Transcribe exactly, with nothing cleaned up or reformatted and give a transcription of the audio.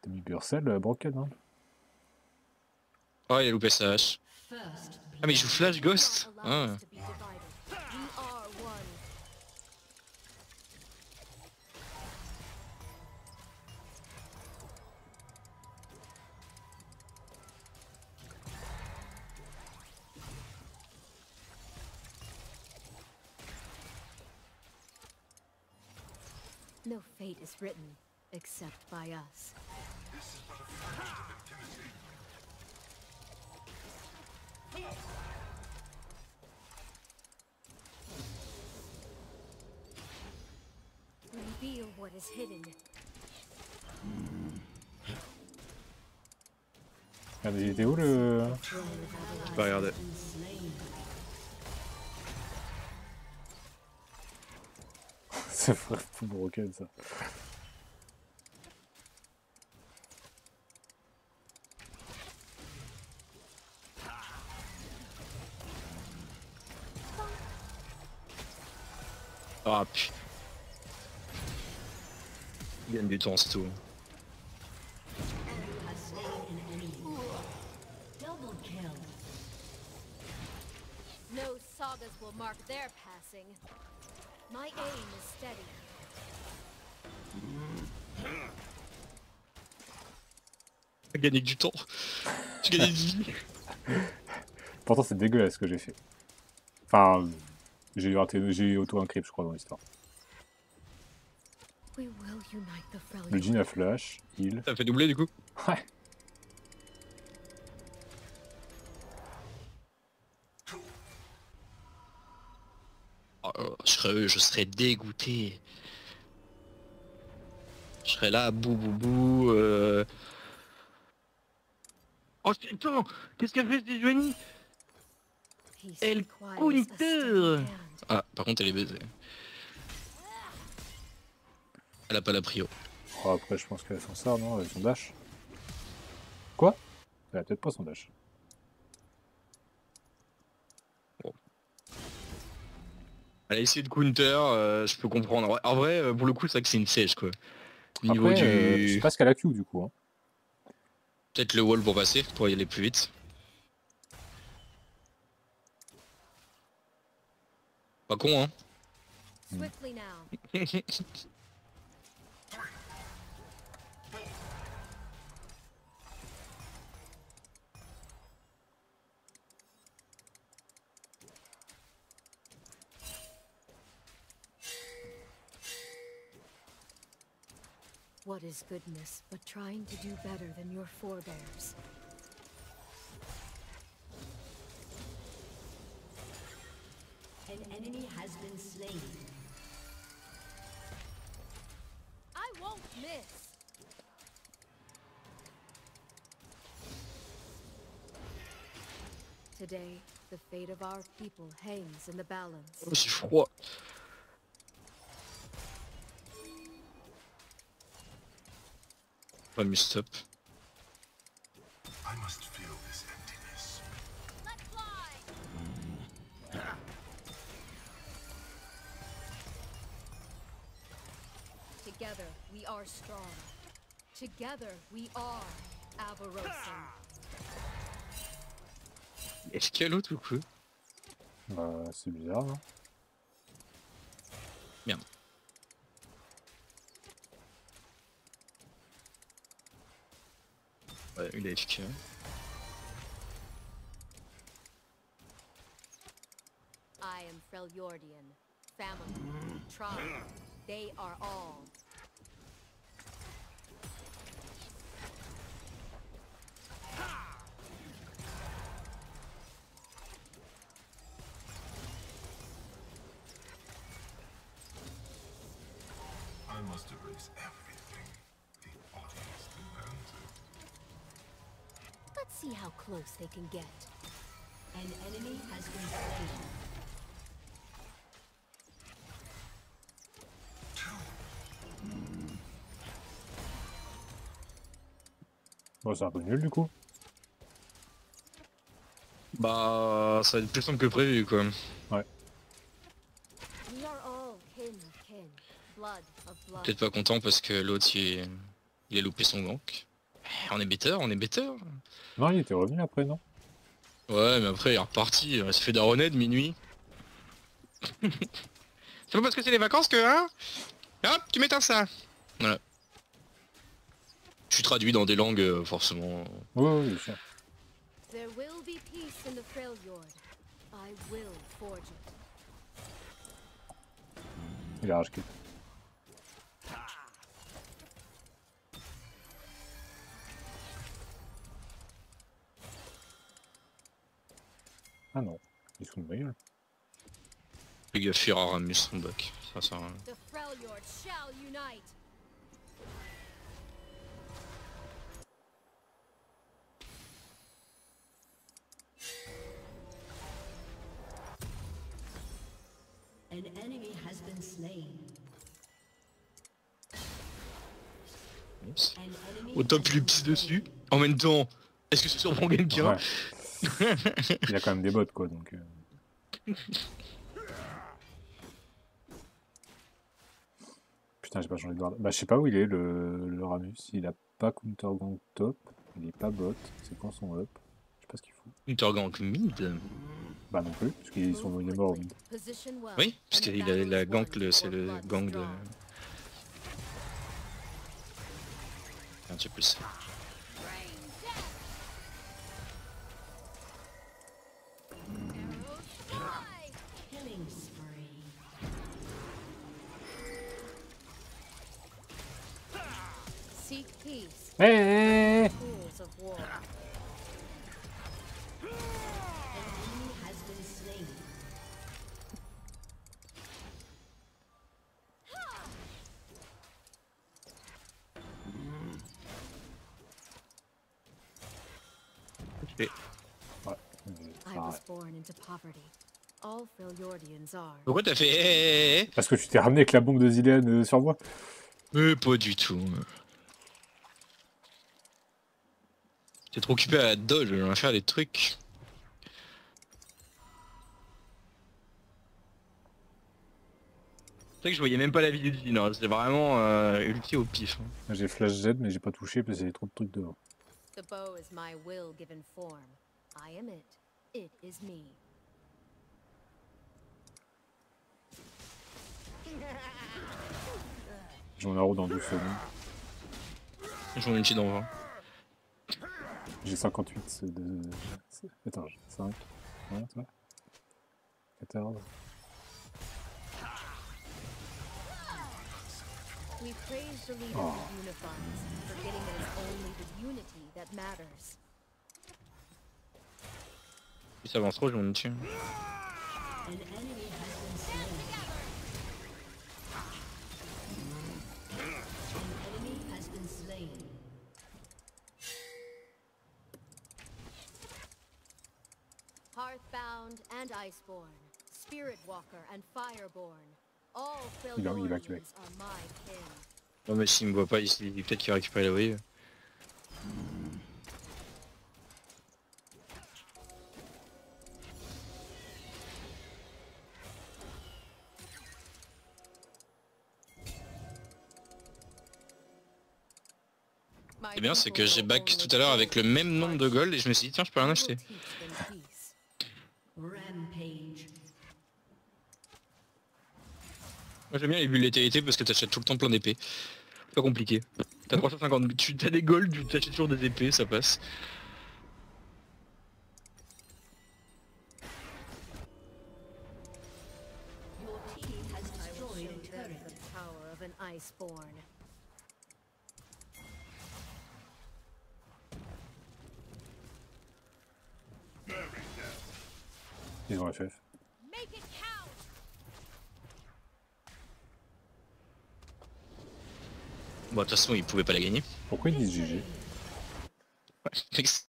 T'as mis Burcell, euh, Broken, hein. Oh, il a loupé sa hache. Ah, mais il joue Flash Ghost ah. No fate is written except by us. This is but a fraction of infinity. Reveal what is hidden. Regardez, il était où le... Je vais regarder. C'est vrai, tout Broken ça. Ah putain. Il gagne du temps, c'est tout. No sagas will mark their passing. My aim is steady. Tu as gagné du temps. Tu gagné de vie. Pourtant c'est dégueulasse ce que j'ai fait. Enfin, j'ai raté, j'ai eu auto-encrypt je crois dans l'histoire. Le Jhin a flash, heal. Ça fait doubler du coup. Ouais. Oh, je, serais, je serais dégoûté. Je serais là, bou bou bou. Euh... Oh putain, qu'est-ce qu'elle fait cette Joanie? Elle counter. Ah, par contre elle est baisée. Elle a pas la prio. Oh, après je pense qu'elle a son sort, non? Elle a son dash. Quoi? Elle a peut-être pas son dash. Bon. Elle a essayé de counter, euh, je peux comprendre. En vrai, euh, pour le coup, c'est vrai que c'est une sèche quoi. Au niveau Après, du... euh, je sais pas ce qu'elle a Q du coup. Hein. Peut-être le wall pour passer, pour y aller plus vite. Pas con hein. Swiftly now. What is goodness but trying to do better than your forebears? An enemy has been slain. I won't miss. Today, the fate of our people hangs in the balance. Oh, c'est froid. Pas mieux stop. I must feel this emptiness. Let's fly. Together, we are strong. Together, we are Avarosan. Est-ce qu'il y a l'autre ou quoi? Bah, c'est bizarre. Hein. Merde. Ouais, il est F K. I am Freljordian. Family, tribe, they are all. I must erase everything. The audience demands it. Let's see how close they can get. An enemy has been slain. Bon, c'est un peu nul du coup. Bah, ça va être plus simple que prévu quoi. Ouais. We are all kin of kin, blood of blood. Peut-être pas content parce que l'autre il... il a loupé son gank. on est better, on est better. Non, il était revenu après, non? Ouais, mais après il est reparti, il s'est fait daronner de minuit. C'est pas parce que c'est les vacances que, hein? Hop, tu m'éteins ça. Voilà. Je suis traduit dans des langues, euh, forcément. Oui, oui, bien sûr. There will be peace in the Freljord. I will forge it. Il a rage quit. Ah non, ils sont de ma gueule. Le gars fuir Aramus son bac. Ça sert à rien. The Freljord shall unite. An enemy has been slain. Oups. An enemy Au top, has il lui been pisse slain. dessus. En même temps, est-ce que ça surprend quelqu'un? Ouais. Il a quand même des bottes, quoi, donc... Euh... Putain, j'ai pas changé de garde. Bah, je sais pas où il est, le, le Ramus. Il a pas counter gang top, il est pas bot. C'est quand son up? Je sais pas ce qu'il fout. Intergank mid. Bah non plus, parce qu'ils sont il est mort au mid. Position well, Oui, parce and the qu'il a battle la is gank, won le- c'est before le blood is gang de... drawn. Un petit peu ça. Arrows fly. Killing spree. Seek peace. Hé hé hé Tools of war. An enemy has been slain. Ok. Ouais, I ça was arrête. born into poverty. All Freljordians are. Pourquoi t'as fait eh, eh, eh Parce que tu t'es ramené avec la bombe de Zilean euh, sur moi. Mais pas du tout. T'es trop occupé à dodge, à faire des trucs. C'est vrai que je voyais même pas la vidéo du dino, c'était vraiment euh, ulti au pif. hein. J'ai flash Z, mais j'ai pas touché parce qu'il y avait trop de trucs devant. The bow is my will given form. I am it. It is me. J'ai mon arrow dans douze secondes. J'ai mon ulti dans vingt. J'ai cinquante-huit de... Attends, j'ai cinq. Ouais, toi quatorze. We praise the leader Oh. who unifies, forgetting that it's only the unity that matters. Si ça avance trop, je m'en tue. An enemy has been slain. An enemy has been slain. Hearthbound and Iceborn, Spirit Walker and Fireborn. All Il va- il va, il va. Freljordians are my kin. Non mais s'il me voit pas ici, peut-être qu'il récupère la wave. My C'est bien, c'est people que j'ai will back only tout à l'heure avec le gold même nombre de gold et je me suis dit tiens je peux rien I acheter. will teach them peace. Rampage. Moi j'aime bien les bulles létalité parce que t'achètes tout le temps plein d'épées. Pas compliqué. T'as trois cent cinquante, tu as des golds, tu t'achètes toujours des épées, ça passe. Your team has I will destroyed show a them turret. the power of an Iceborn. Ils ont F F. Make it count. Bon de toute façon ils pouvaient pas la gagner. Pourquoi ils disent G G? Ouais.